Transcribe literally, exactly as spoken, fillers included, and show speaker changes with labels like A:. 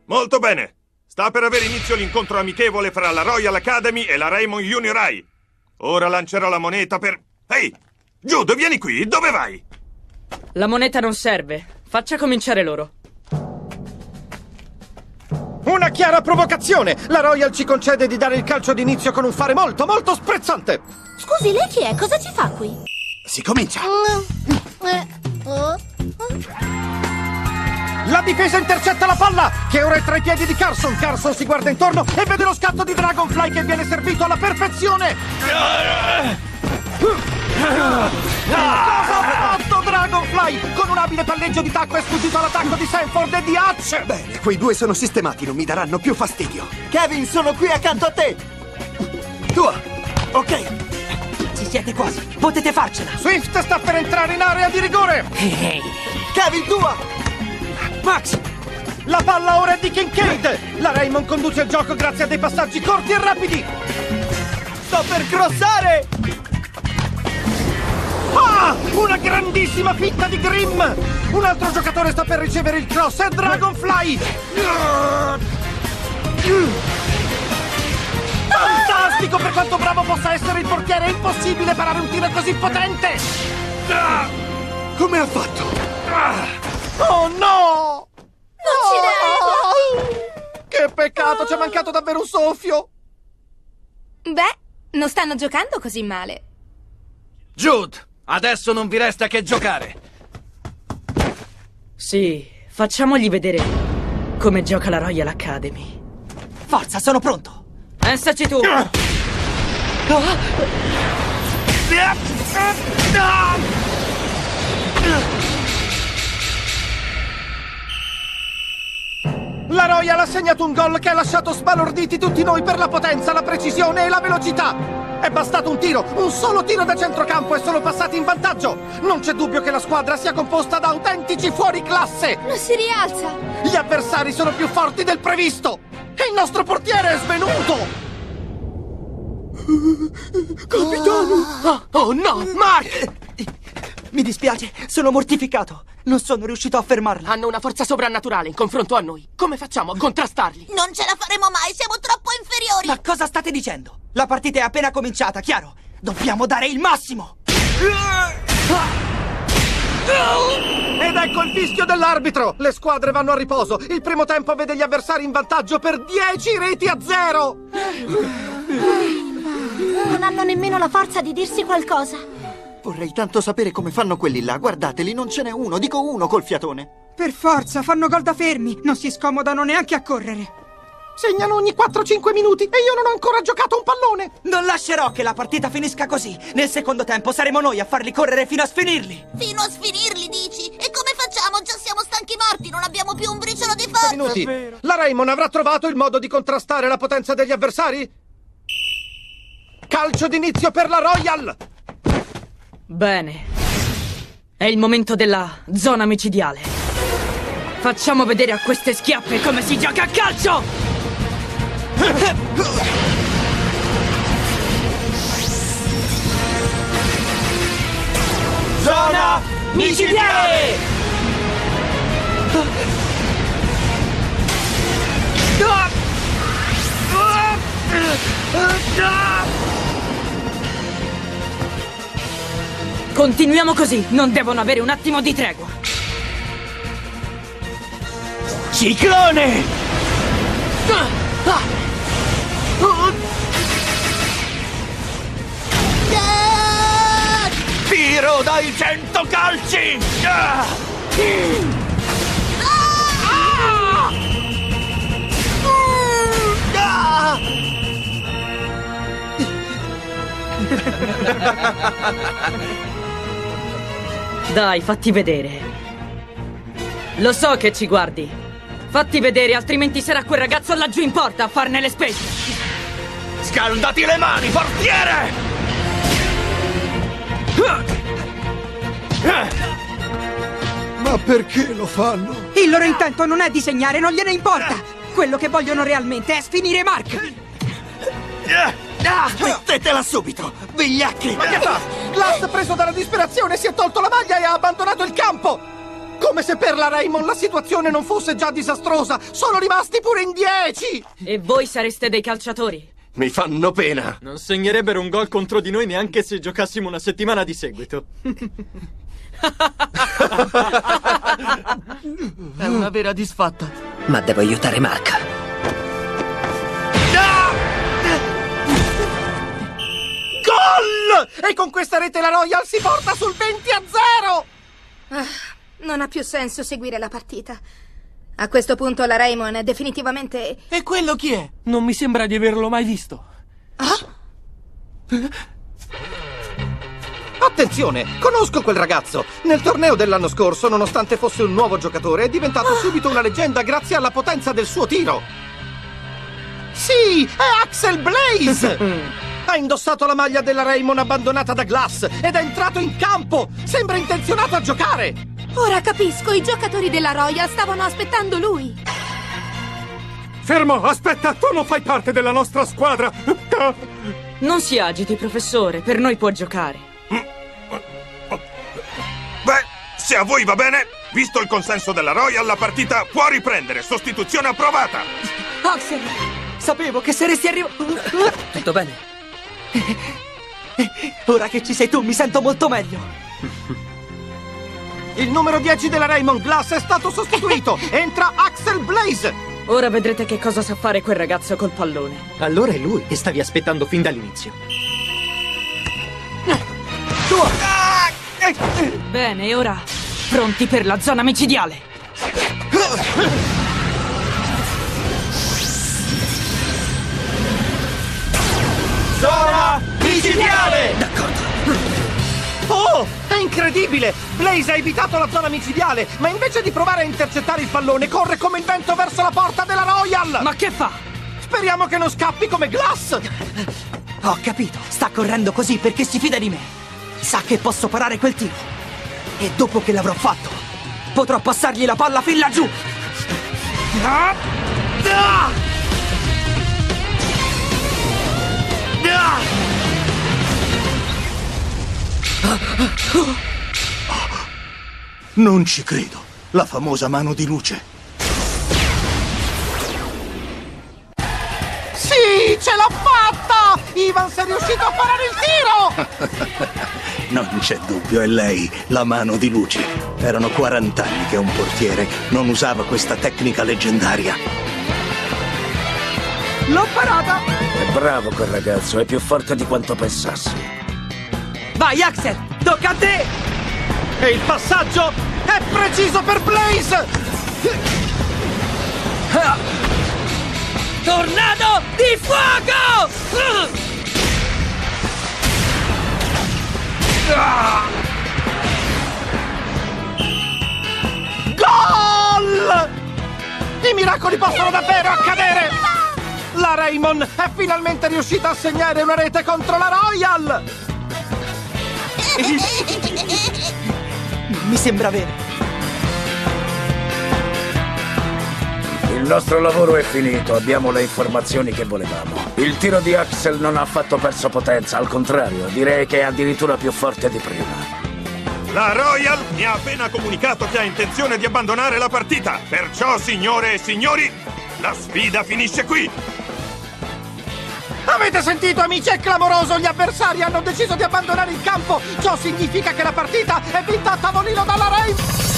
A: Molto bene. Sta per avere inizio l'incontro amichevole fra la Royal Academy e la Raymond Junior High. Ora lancerò la moneta per... Ehi! Jude, vieni qui! Dove vai?
B: La moneta non serve. Faccia cominciare loro.
C: Una chiara provocazione! La Royal ci concede di dare il calcio d'inizio con un fare molto, molto sprezzante!
D: Scusi, lei chi è? Cosa ci fa qui?
E: Si comincia!
C: La difesa intercetta la palla, che ora è tra i piedi di Carson. Carson si guarda intorno e vede lo scatto di Dragonfly che viene servito alla perfezione! Cosa ha fatto Dragonfly? Con un abile palleggio di tacco è sfuggito all'attacco di Sanford e di Hutch!
E: Bene, quei due sono sistemati, non mi daranno più fastidio.
F: Kevin, sono qui accanto a te!
E: Tua! Ok!
F: Ci siete quasi, potete farcela!
C: Swift sta per entrare in area di rigore!
F: Hey. Kevin, tua!
C: Max! La palla ora è di Kincaid! La Raymond conduce il gioco grazie a dei passaggi corti e rapidi!
F: Sto per crossare!
C: Ah! Una grandissima finta di Grimm! Un altro giocatore sta per ricevere il cross, è Dragonfly! Fantastico! Per quanto bravo possa essere il portiere, è impossibile parare un tiro così potente!
E: Come ha fatto?
C: Oh no!
D: Non ci credo!
C: Che peccato, ci è mancato davvero un soffio!
D: Beh, non stanno giocando così male.
G: Jude, adesso non vi resta che giocare.
B: Sì, facciamogli vedere come gioca la Royal Academy.
F: Forza, sono pronto!
B: Pensaci tu!
C: La Royal ha segnato un gol che ha lasciato sbalorditi tutti noi per la potenza, la precisione e la velocità. È bastato un tiro, un solo tiro da centrocampo e sono passati in vantaggio. Non c'è dubbio che la squadra sia composta da autentici fuoriclasse.
D: Non si rialza.
C: Gli avversari sono più forti del previsto. E il nostro portiere è svenuto.
F: Capitano! Oh, oh no, Mark! Mi dispiace, sono mortificato. Non sono riuscito a fermarla.
H: Hanno una forza sovrannaturale in confronto a noi. Come facciamo a contrastarli?
D: Non ce la faremo mai, siamo troppo inferiori.
F: Ma cosa state dicendo? La partita è appena cominciata, chiaro? Dobbiamo dare il massimo!
C: Ed ecco il fischio dell'arbitro. Le squadre vanno a riposo. Il primo tempo vede gli avversari in vantaggio per dieci reti a zero.
D: Non hanno nemmeno la forza di dirsi qualcosa.
F: Vorrei tanto sapere come fanno quelli là. Guardateli, non ce n'è uno, dico uno col fiatone.
I: Per forza, fanno gol da fermi. Non si scomodano neanche a correre.
C: Segnano ogni quattro cinque minuti e io non ho ancora giocato un pallone.
F: Non lascerò che la partita finisca così. Nel secondo tempo saremo noi a farli correre fino a sfinirli.
D: Fino a sfinirli, dici? E come facciamo? Già siamo stanchi morti, non abbiamo più un briciolo di forza.
C: Minuti. La Raymond avrà trovato il modo di contrastare la potenza degli avversari? Calcio d'inizio per la Royal!
B: Bene. È il momento della zona micidiale. Facciamo vedere a queste schiappe come si gioca a calcio!
F: Zona micidiale!
B: Continuiamo così, non devono avere un attimo di tregua.
F: Ciclone!
G: Tiro dai cento calci!
B: Dai, fatti vedere. Lo so che ci guardi. Fatti vedere, altrimenti sarà quel ragazzo laggiù in porta a farne le spese.
G: Scaldati le mani, portiere!
E: Ma perché lo fanno?
I: Il loro intento non è di segnare, non gliene importa. Quello che vogliono realmente è sfinire Mark.
E: Mettetela subito, vigliacchi!
C: Ma che fa? Glass, preso dalla disperazione, si è tolto la maglia e ha abbandonato il campo! Come se per la Raymond la situazione non fosse già disastrosa! Sono rimasti pure in dieci!
B: E voi sareste dei calciatori?
C: Mi fanno pena!
F: Non segnerebbero un gol contro di noi neanche se giocassimo una settimana di seguito.
H: È una vera disfatta.
J: Ma devo aiutare Mark.
C: Gol! E con questa rete la Royal si porta sul venti a zero!
K: Ah, non ha più senso seguire la partita. A questo punto la Raymond è definitivamente...
H: E quello chi è? Non mi sembra di averlo mai visto.
K: Ah?
C: Attenzione, conosco quel ragazzo. Nel torneo dell'anno scorso, nonostante fosse un nuovo giocatore, è diventato subito una leggenda grazie alla potenza del suo tiro. Sì, è Axel Blaze! Ha indossato la maglia della Raymond abbandonata da Glass ed è entrato in campo! Sembra intenzionato a giocare!
K: Ora capisco, i giocatori della Royal stavano aspettando lui.
E: Fermo, aspetta, tu non fai parte della nostra squadra!
B: Non si agiti, professore, per noi può giocare.
A: Beh, se a voi va bene, visto il consenso della Royal, la partita può riprendere. Sostituzione approvata.
F: Axel, sapevo che saresti arrivato.
J: Tutto bene?
F: Ora che ci sei tu, mi sento molto meglio.
C: Il numero dieci della Raymond, Glass, è stato sostituito. Entra Axel Blaze.
B: Ora vedrete che cosa sa fare quel ragazzo col pallone.
F: Allora è lui che stavi aspettando fin dall'inizio.
B: Bene, e ora pronti per la zona micidiale.
C: Zona micidiale!
J: D'accordo.
C: Oh, è incredibile! Blaze ha evitato la zona micidiale, ma invece di provare a intercettare il pallone, corre come il vento verso la porta della Royal!
B: Ma che fa?
C: Speriamo che non scappi come Glass!
F: Ho capito, sta correndo così perché si fida di me. Sa che posso parare quel tiro. E dopo che l'avrò fatto, potrò passargli la palla fin laggiù.
C: Ah! Ah! Ah!
E: Non ci credo. La famosa mano di luce.
C: Sì, ce l'ha fatta! Evans è riuscito a parare il tiro!
E: Non c'è dubbio, è lei, la mano di luce. Erano quaranta anni che un portiere non usava questa tecnica leggendaria.
F: L'ho parata!
J: È bravo quel ragazzo, è più forte di quanto pensassi.
F: Vai, Axel! Tocca a te!
C: E il passaggio è preciso per Blaze!
B: Tornado di fuoco!
C: Gol! I miracoli possono davvero accadere! La Raymond è finalmente riuscita a segnare una rete contro la Royal!
F: Non mi sembra vero.
J: Il nostro lavoro è finito, abbiamo le informazioni che volevamo. Il tiro di Axel non ha affatto perso potenza, al contrario, direi che è addirittura più forte di prima.
A: La Royal mi ha appena comunicato che ha intenzione di abbandonare la partita. Perciò, signore e signori, la sfida finisce qui.
C: Avete sentito, amici? È clamoroso! Gli avversari hanno deciso di abbandonare il campo! Ciò significa che la partita è vinta a tavolino dalla Raymond!